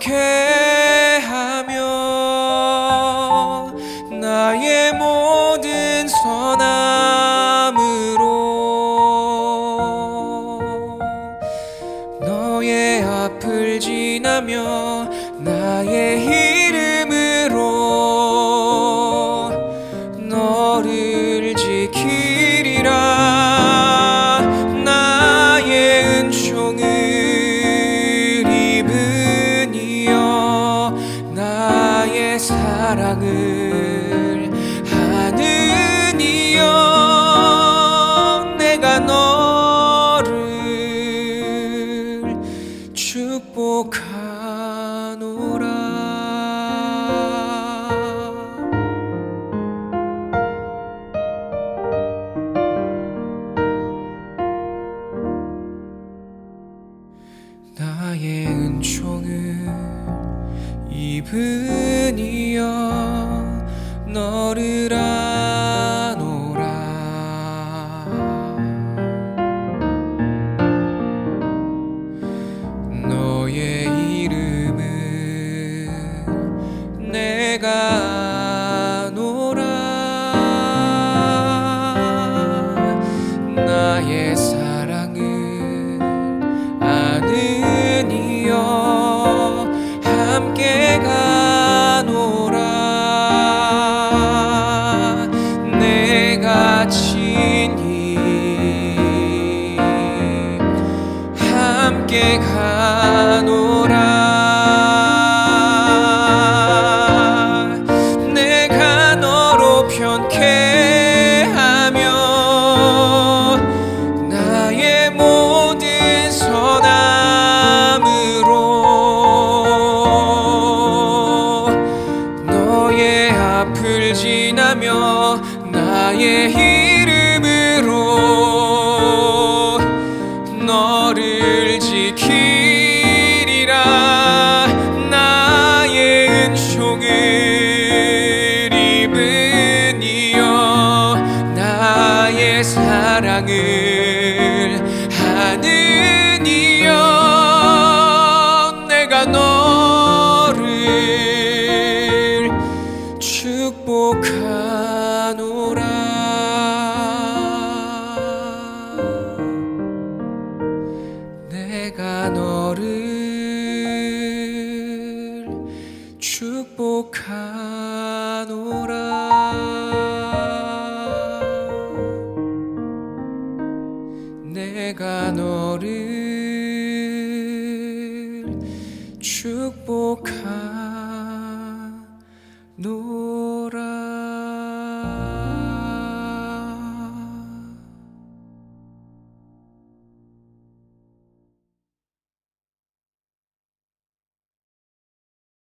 편케 하며 나의 모든 선함으로 너의 앞을 지나며 나의 이름으로 너를 지키리라. 나의 은총을 입은 이여 나의 사랑을 하는 이여 내가 너를 축복하노라. 나의 은총을 입은 이여 너를 아노라. 너의 이름은 내가 아노라. 나의 사랑을 아는 이여 함께 가노라. 내가 친히 함께 가노라. 내가 너로 편케 하며 나의 모든 선함으로 너의 앞을 지나며 나의 이름으로 너를 지키리라. 나의 은총을 입은 이여 나의 사랑을 하는 이여 내가 너를 축복하노라. 내가 너를 축복하노라. 내가 너를 축복하노라.